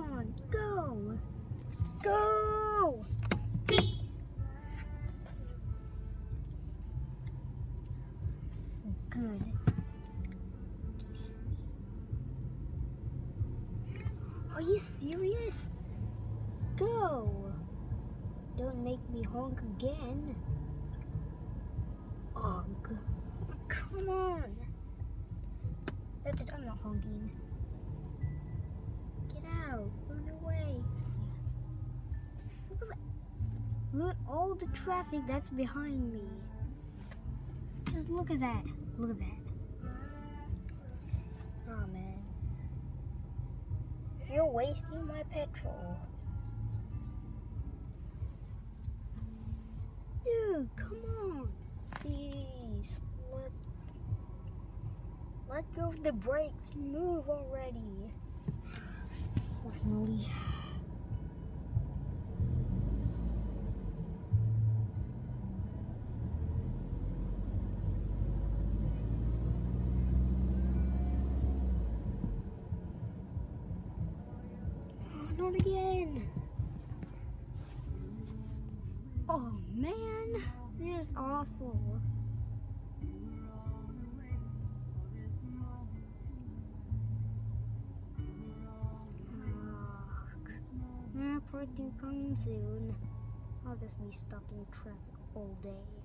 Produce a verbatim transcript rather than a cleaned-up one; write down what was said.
on, go! Go! Good. Are you serious? Go! Don't make me honk again. Ugh. Come on. That's it, I'm not honking. Get out. Run away. Look at that. Look at all the traffic that's behind me. Just look at that. Look at that. Oh man. You're wasting my petrol. Dude, come on. Please. Let, let go of the brakes. Move already. Finally. Not again. Oh man, this is awful. Oh, part two coming soon. I'll just be stuck in traffic all day.